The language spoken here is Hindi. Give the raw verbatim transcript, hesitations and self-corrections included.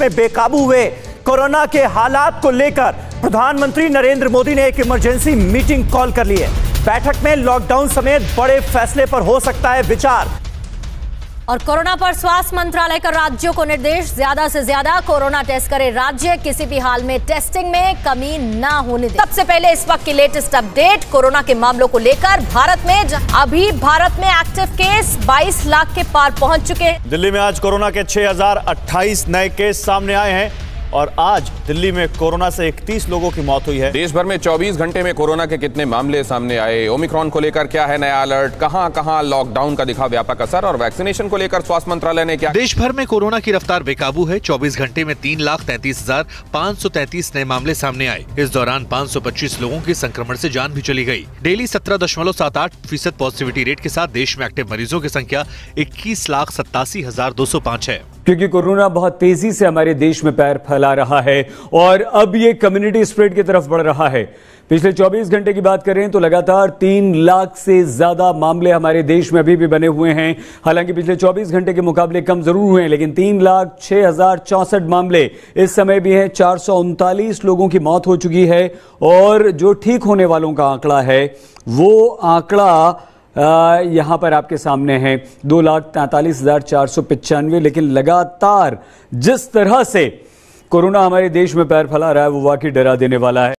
में बेकाबू हुए कोरोना के हालात को लेकर प्रधानमंत्री नरेंद्र मोदी ने एक इमरजेंसी मीटिंग कॉल कर ली है। बैठक में लॉकडाउन समेत बड़े फैसले पर हो सकता है विचार। और कोरोना पर स्वास्थ्य मंत्रालय का राज्यों को निर्देश, ज्यादा से ज्यादा कोरोना टेस्ट करे राज्य, किसी भी हाल में टेस्टिंग में कमी ना होने दे। सबसे पहले इस वक्त की लेटेस्ट अपडेट कोरोना के मामलों को लेकर भारत में अभी भारत में एक्टिव केस बाईस लाख के पार पहुंच चुके हैं। दिल्ली में आज कोरोना के छह हजार अट्ठाईस नए केस सामने आए हैं और आज दिल्ली में कोरोना से इकतीस लोगों की मौत हुई है। देश भर में चौबीस घंटे में कोरोना के कितने मामले सामने आए, ओमिक्रॉन को लेकर क्या है नया अलर्ट, कहां कहां लॉकडाउन का दिखा व्यापक असर और वैक्सीनेशन को लेकर स्वास्थ्य मंत्रालय ने क्या। देश भर में कोरोना की रफ्तार बेकाबू है। चौबीस घंटे में तीन लाख तैंतीस हजार पाँच सौ तैंतीस नए मामले सामने आए। इस दौरान पाँच सौ पच्चीस लोगों की संक्रमण से जान भी चली गई। डेली सत्रह दशमलव सात आठ फीसद पॉजिटिविटी रेट के साथ देश में एक्टिव मरीजों की संख्या इक्कीस लाख सत्तासी हजार दो सौ पाँच है। क्योंकि कोरोना बहुत तेजी से हमारे देश में पैर फैला रहा है और अब ये कम्युनिटी स्प्रेड की तरफ बढ़ रहा है। पिछले चौबीस घंटे की बात करें तो लगातार तीन लाख से ज्यादा मामले हमारे देश में अभी भी बने हुए हैं। हालांकि पिछले चौबीस घंटे के मुकाबले कम जरूर हुए हैं, लेकिन तीन लाख छह हजार चौसठ मामले इस समय भी हैं। चार सौ उनतालीस लोगों की मौत हो चुकी है और जो ठीक होने वालों का आंकड़ा है वो आंकड़ा यहां पर आपके सामने है दो लाख तैंतालीस हजार चार सौ पचानवे। लेकिन लगातार जिस तरह से कोरोना हमारे देश में पैर फैला रहा है वो वाकई डरा देने वाला है।